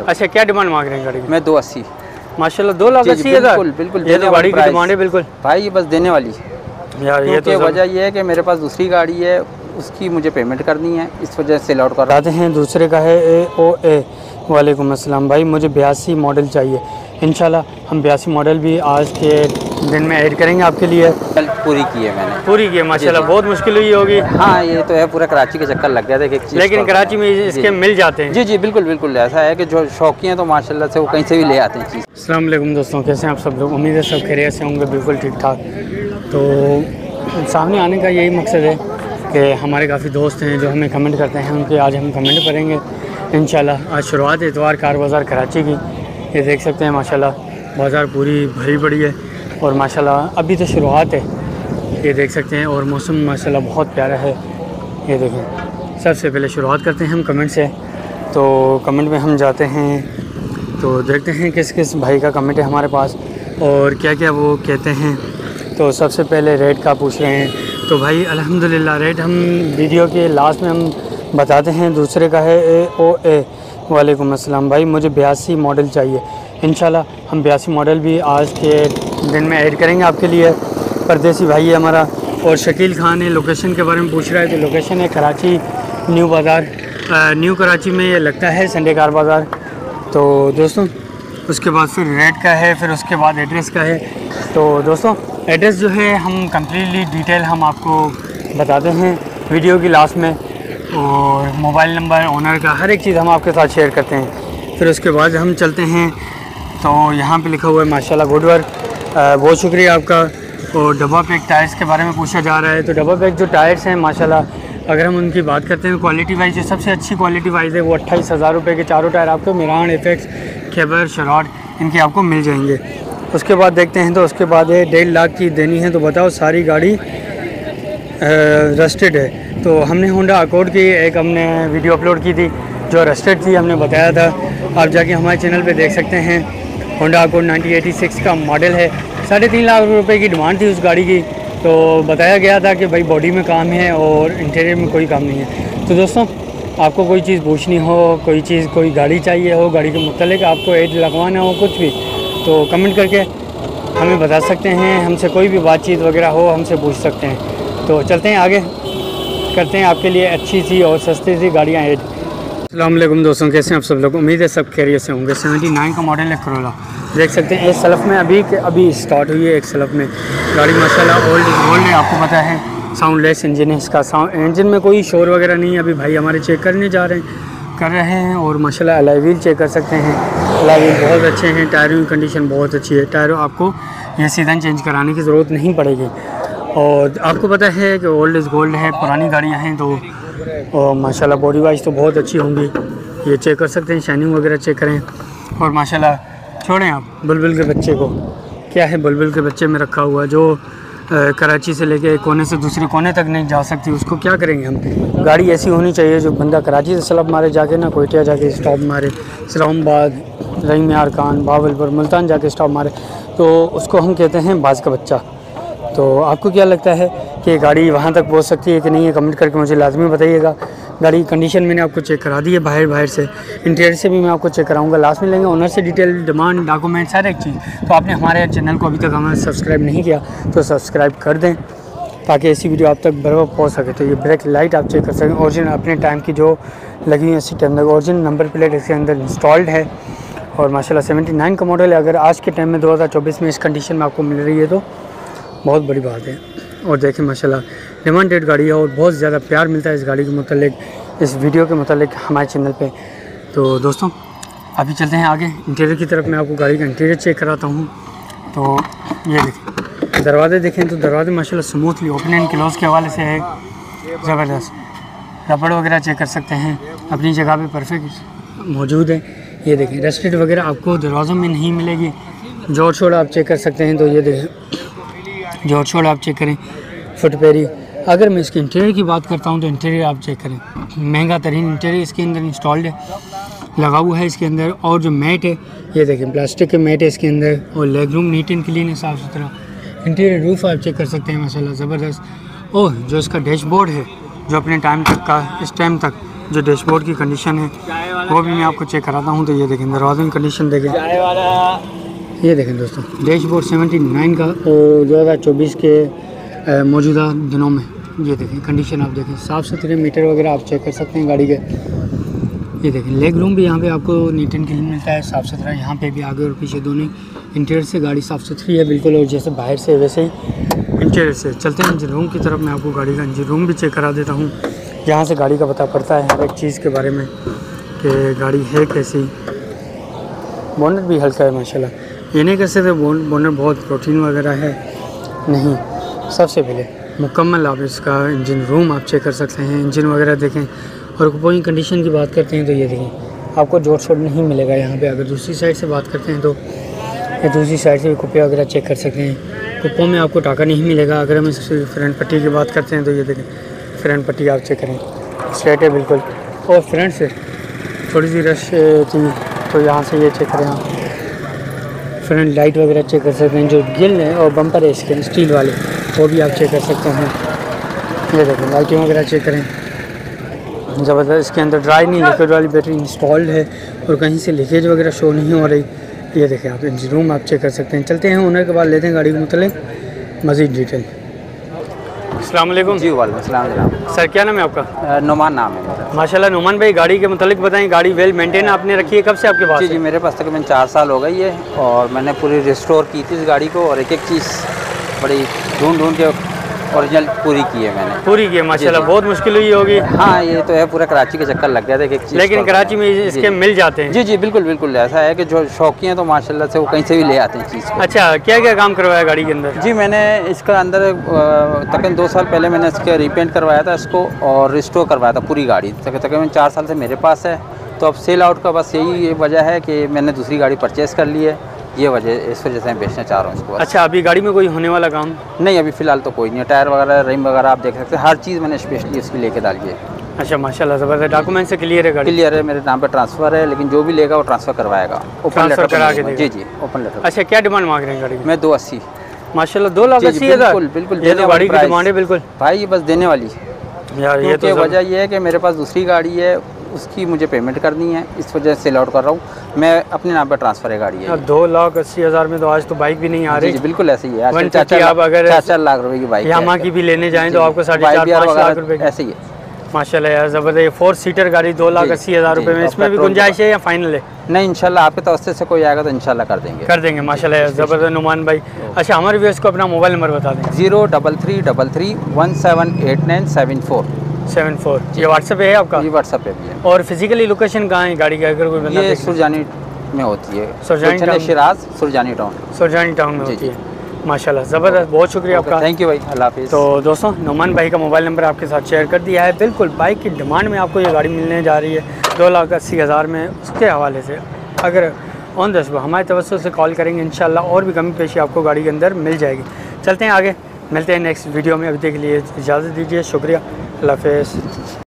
अच्छा, क्या डिमांड मांग रहे हैं गाड़ी की? मैं 280। माशाल्लाह 2,80,000। बिल्कुल ये तो गाड़ी की डिमांड है बिल्कुल भाई, ये बस देने वाली यार। ये तो वजह ये है कि मेरे पास दूसरी गाड़ी है, उसकी मुझे पेमेंट करनी है, इस वजह से लौट कर आते हैं। दूसरे का है AOA। वालेकुम अस्सलाम भाई, मुझे 82 मॉडल चाहिए। इंशाल्लाह हम 82 मॉडल भी आज के दिन में ऐड करेंगे आपके लिए। कल पूरी की है मैंने, पूरी की है माशाल्लाह। बहुत मुश्किल हुई होगी। हाँ ये तो है, पूरा कराची के चक्कर लग गया था एक चीज़, लेकिन कराची में इसके मिल जाते हैं। जी बिल्कुल बिल्कुल। ऐसा है कि जो शौकीन हैं तो माशाल्लाह से वो कहीं से भी ले आते हैं चीज़। अस्सलाम वालेकुम दोस्तों, कैसे हैं आप सब लोग? उम्मीद है सब खैरियत से होंगे, बिल्कुल ठीक ठाक। तो सामने आने का यही मकसद है कि हमारे काफ़ी दोस्त हैं जो हमें कमेंट करते हैं, उनके आज हम कमेंट करेंगे इंशाल्लाह। आज शुरुआत इतवार कार बाज़ार कराची की। ये देख सकते हैं माशाल्लाह बाज़ार पूरी भरी पड़ी है और माशाल्लाह अभी तो शुरुआत है, ये देख सकते हैं। और मौसम माशाल्लाह बहुत प्यारा है, ये देखें। सबसे पहले शुरुआत करते हैं हम कमेंट से। तो कमेंट में हम जाते हैं तो देखते हैं किस किस भाई का कमेंट है हमारे पास और क्या क्या वो कहते हैं। तो सबसे पहले रेट का पूछ रहे हैं, तो भाई अल्हम्दुलिल्लाह रेट हम वीडियो के लास्ट में हम बताते हैं। दूसरे का है AOA। वालेकुम अस्सलाम भाई, मुझे 82 मॉडल चाहिए। इंशाल्लाह हम 82 मॉडल भी आज के दिन में ऐड करेंगे आपके लिए। परदेसी भाई है हमारा। और शकील खान है, लोकेशन के बारे में पूछ रहा है। तो लोकेशन है कराची न्यू बाज़ार, न्यू कराची में ये लगता है संडे कार बाज़ार। तो दोस्तों उसके बाद फिर रेट का है, फिर उसके बाद एड्रेस का है। तो दोस्तों एड्रेस जो है हम कम्प्लीटली डिटेल हम आपको बताते हैं वीडियो की लास्ट में, और मोबाइल नंबर ओनर का हर एक चीज़ हम आपके साथ शेयर करते हैं। फिर उसके बाद हम चलते हैं तो यहाँ पे लिखा हुआ है माशाल्लाह गुड वर्क, बहुत शुक्रिया आपका। और डब्बा पैक टायर्स के बारे में पूछा जा रहा है। तो डब्बा पैक जो टायर्स हैं माशाल्लाह, अगर हम उनकी बात करते हैं क्वालिटी वाइज, जो सबसे अच्छी क्वालिटी वाइज है वो 28,000 रुपये के चारों टायर आपको मिरान, एफेक्स, खेबर, शराड इनके आपको मिल जाएंगे। उसके बाद देखते हैं तो उसके बाद है 1.5 लाख की देनी है। तो बताओ सारी गाड़ी रस्टेड है। तो हमने होंडा अकॉर्ड की एक हमने वीडियो अपलोड की थी जो रस्टेड थी, हमने बताया था। आप जाके हमारे चैनल पे देख सकते हैं। होंडा अकॉर्ड 1986 का मॉडल है। 3.5 लाख रुपए की डिमांड थी उस गाड़ी की। तो बताया गया था कि भाई बॉडी में काम है और इंटीरियर में कोई काम नहीं है। तो दोस्तों आपको कोई चीज़ पूछनी हो, कोई चीज़, कोई गाड़ी चाहिए हो, गाड़ी के मुतालिक आपको ऐड लगवाना हो, कुछ भी, तो कमेंट करके हमें बता सकते हैं। हमसे कोई भी बातचीत वगैरह हो हमसे पूछ सकते हैं। तो चलते हैं आगे, करते हैं आपके लिए अच्छी सी और सस्ती सी गाड़ियाँ ऐड। अस्सलाम वालेकुम दोस्तों, कैसे हैं आप सब लोग? उम्मीद है सब खैरियत से होंगे। 79 का मॉडल है करोला, देख सकते हैं। एक सलफ़ में अभी स्टार्ट हुई है, एक सलफ़ में गाड़ी माशाल्लाह ओल्ड इज़ गोल्ड है। आपको पता है साउंडलेस इंजन है इसका, इंजन में कोई शोर वगैरह नहीं है। अभी भाई हमारे चेक करने जा रहे हैं, कर रहे हैं। और माशाल्लाह अलॉय व्हील चेक कर सकते हैं, अलॉय व्हील बहुत अच्छे हैं। टायरों की कंडीशन बहुत अच्छी है। टायरों आपको ये सीजन चेंज कराने की ज़रूरत नहीं पड़ेगी। और आपको पता है कि ओल्ड इज़ गोल्ड है, पुरानी गाड़ियाँ हैं तो और माशाल्लाह बॉडी वाइज तो बहुत अच्छी होंगी। ये चेक कर सकते हैं, शाइनिंग वगैरह चेक करें। और माशाल्लाह छोड़ें आप बुलबुल के बच्चे को, क्या है बुलबुल के बच्चे में रखा हुआ जो कराची से लेके कोने से दूसरे कोने तक नहीं जा सकती, उसको क्या करेंगे हम? गाड़ी ऐसी होनी चाहिए जो बंदा कराची से सलब मारे जाके ना, कोयटिया जाके स्टॉप मारे, इस्लामाबाद, रहीम यार खान, बावलपुर, मुल्तान जाके स्टॉप मारे, तो उसको हम कहते हैं बाज का बच्चा। तो आपको क्या लगता है कि गाड़ी वहाँ तक पहुँच सकती है कि नहीं है? कमेंट करके मुझे लाजमी बताइएगा। गाड़ी की कंडीशन मैंने आपको चेक करा दी है, बाहर से, इंटीरियर से भी मैं आपको चेक कराऊंगा। लास्ट में लेंगे ओनर से डिटेल, डिमांड, डॉक्यूमेंट, हर एक चीज़। तो आपने हमारे चैनल को अभी तक हमें सब्सक्राइब नहीं किया तो सब्सक्राइब कर दें ताकि ऐसी वीडियो आप तक बराबर पहुँच सके। तो ये ब्रेक लाइट आप चेक कर सकें, ओरिजिनल अपने टाइम की जो लगी हुई है इसी टाइम तक, ओरिजिनल नंबर प्लेट इसके अंदर इंस्टॉल्ड है। और माशाल्लाह 79 का मॉडल है। अगर आज के टाइम में 2024 में इस कंडीशन में आपको मिल रही है तो बहुत बड़ी बात है। और देखें माशाल्लाह डिमांडेड गाड़ी है और बहुत ज़्यादा प्यार मिलता है इस गाड़ी के मुतालिक, इस वीडियो के मुतालिक हमारे चैनल पे। तो दोस्तों अभी चलते हैं आगे इंटीरियर की तरफ। मैं आपको गाड़ी का इंटीरियर चेक कराता हूँ। तो ये देखें, दरवाजे देखें तो दरवाजे माशाल्लाह स्मूथली ओपन एंड क्लोज़ के हवाले से है ज़बरदस्त। रबड़ वगैरह चेक कर सकते हैं, अपनी जगह पे परफेक्ट मौजूद है। ये देखें रस्टेड वगैरह आपको दरवाज़ों में नहीं मिलेगी। जोड़ छोड़ आप चेक कर सकते हैं। तो ये देखें जोड़ छोड़ आप चेक करें, फुटपेरी। अगर मैं इसके इंटीरियर की बात करता हूँ तो इंटीरियर आप चेक करें, महंगा तरीन इंटीरियर इसके अंदर इंस्टॉल्ड है, लगा हुआ है इसके अंदर। और जो मैट है ये देखें प्लास्टिक के मैट है इसके अंदर। और leg room neat and clean है, साफ़ सुथरा। इंटीरियर रूफ आप चेक कर सकते हैं माशाल्लाह ज़बरदस्त। और जो इसका डैशबोर्ड है जो अपने टाइम तक का, इस टाइम तक जो डैशबोर्ड की कंडीशन है वो भी मैं आपको चेक कराता हूँ। तो ये देखें दरवाज़ों की कंडीशन देखें, ये देखें दोस्तों डैशबोर्ड 79 का और 2024 के मौजूदा दिनों में। ये देखें कंडीशन आप देखें, साफ़ सुथरे मीटर वगैरह आप चेक कर सकते हैं गाड़ी के। ये देखें लेग रूम भी यहाँ पे आपको नीट एंड क्लीन मिलता है, साफ़ सुथरा। यहाँ पे भी आगे और पीछे दोनों इंटीरियर से गाड़ी साफ़ सुथरी है बिल्कुल, और जैसे बाहर से वैसे ही इंटीरियर से। चलते हैं इंजन रूम की तरफ, मैं आपको गाड़ी का इंजन रूम भी चेक करा देता हूँ। यहाँ से गाड़ी का पता पड़ता है हर एक चीज़ के बारे में कि गाड़ी है कैसी। बोनट भी हल्का है माशाल्लाह, ये नहीं कह सकते बोनट बहुत प्रोटीन वगैरह है, नहीं। सबसे पहले मुकम्मल आप इसका इंजन रूम आप चेक कर सकते हैं, इंजन वगैरह देखें। और कुपों की कंडीशन की बात करते हैं तो ये देखें आपको जोड़ शोड़ नहीं मिलेगा यहाँ पे। अगर दूसरी साइड से बात करते हैं तो ये दूसरी साइड से भी कुप्पे वगैरह चेक कर सकते हैं। कुप्पों में आपको टाका नहीं मिलेगा। अगर हम इसकी फ्रंट पट्टी की बात करते हैं तो ये देखें फ्रंट पट्टी आप चेक करें, स्ट्रेट है बिल्कुल। और फ्रंट से थोड़ी सी रश थी तो यहाँ से ये चेक करें आप, फ्रंट लाइट वगैरह चेक कर सकते हैं। जो गिल है और बम्पर है इसके स्टील वाले वो भी आप चेक कर सकते हैं। ये देखें लाइटें वगैरह चेक करें, ज़बरदस्त। इसके अंदर ड्राई नहीं लिक्विड वाली बैटरी इंस्टॉल्ड है और कहीं से लीकेज वगैरह शो नहीं हो रही। ये देखें आप इंजन रूम आप चेक कर सकते हैं। चलते हैं ओनर के बाद लेते हैं गाड़ी के मतलब मज़ीद डिटेल। अस्सलाम वालेकुम। जी वालेकुम सलाम जनाब। सर क्या नाम है आपका? नुमान नाम है मेरा। माशाल्लाह नुमान भाई, गाड़ी के मतलब बताएं, गाड़ी वेल मेंटेन आपने रखी है, कब से आपके पास जी है? जी मेरे पास तकरीबन 4 साल हो गई है और मैंने पूरी रिस्टोर की थी इस गाड़ी को, और एक एक चीज़ बड़ी ढूंढ के ओरिजिनल पूरी की है मैंने। पूरी की है माशाल्लाह, जी। बहुत मुश्किल हुई होगी। हाँ ये तो है, पूरा कराची के चक्कर लग गया था एक चीज़, लेकिन कराची में इसके मिल जाते हैं। जी जी बिल्कुल बिल्कुल। ऐसा है कि जो शौकीन हैं तो माशाल्लाह से वो कहीं से भी ले आते हैं चीज़ को। अच्छा, क्या क्या काम करवाया गाड़ी के अंदर? जी मैंने इसका अंदर तकरीबन 2 साल पहले मैंने इसका रीपेंट करवाया था इसको, और रिस्टोर करवाया था पूरी गाड़ी। तकरीबन 4 साल से मेरे पास है। तो अब सेल आउट का बस यही वजह है कि मैंने दूसरी गाड़ी परचेज़ कर ली है, ये वजह, इस वजह से मैं बेचना चाह रहा हूँ इसको। अच्छा, अभी गाड़ी में कोई होने वाला काम नहीं अभी फ़िलहाल तो कोई नहीं है। टायर वगैरह रिम वगैरह आप देख सकते हैं, हर चीज़ मैंने स्पेशली इसकी लेके डाली है। अच्छा माशाल्लाह ज़बरदस्त। डॉक्यूमेंट से क्लियर है गाड़ी? क्लियर है, मेरे नाम पे ट्रांसफ़र है, लेकिन जो भी लेगा वो ट्रांसफ़र करवाएगा। ओपन ट्रांसफ़र लेटर करा के देगा? जी जी ओपन लेटर। अच्छा, क्या डिमांड मांग रहे हैं गाड़ी की? मैं 280। माशाल्लाह 2,80,000। बिल्कुल बिल्कुल। ये तो गाड़ी की डिमांड है बिल्कुल भाई, ये बस देने वाली यार। ये क्योंकि तो वजह ये है कि मेरे पास दूसरी गाड़ी है, उसकी मुझे पेमेंट करनी है, इस वजह से सेल आउट कर रहा हूँ। मैं अपने नाम पर ट्रांसफ़र है गाड़ी है। 2,80,000 में तो आज तो बाइक भी नहीं आ जी रही। जी बिल्कुल ऐसे ही है। 150 आप अगर 4 लाख रुपए की बाइक यामा की भी लेने जाएं तो आपको 4.5-5 लाख रुपए की। ऐसे ही है माशाल्लाह यार ज़बरदस्त। 4 सीटर गाड़ी 2,80,000 रुपए में, इसमें भी गुंजाइश है या फाइनल है? नहीं इंशाल्लाह आपके तवस्सुस से कोई आएगा तो इंशाल्लाह कर देंगे माशाल्लाह यार ज़बरदस्त नुमान भाई। अच्छा, हमारे व्यूअर्स को अपना मोबाइल नंबर बता दें। 03333178974। 74। ये व्हाट्सएप है आपका? ये व्हाट्सएप पे भी है। और फिजिकली लोकेशन कहाँ है गाड़ी का, अगर कोई बंदा ये सुरजानी में होती है। Surjani town? Shiraz Surjani town. Surjani town में जी, होती है। माशाल्लाह ज़बरदस्त, बहुत शुक्रिया आपका। थैंक यू भाई, अल्लाह हाफिज़। तो दोस्तों नुमान भाई का मोबाइल नंबर आपके साथ शेयर कर दिया है। बिल्कुल बाइक की डिमांड में आपको ये गाड़ी मिलने जा रही है 2,80,000 में। उसके हवाले से अगर ऑन द स्पॉट हमारे तवज्जो से कॉल करेंगे इंशाल्लाह और भी कमी पेशी आपको गाड़ी के अंदर मिल जाएगी। चलते हैं आगे, मिलते हैं नेक्स्ट वीडियो में। अभी तक के लिए इजाज़त दीजिए, शुक्रिया, अल्लाह हाफिज़।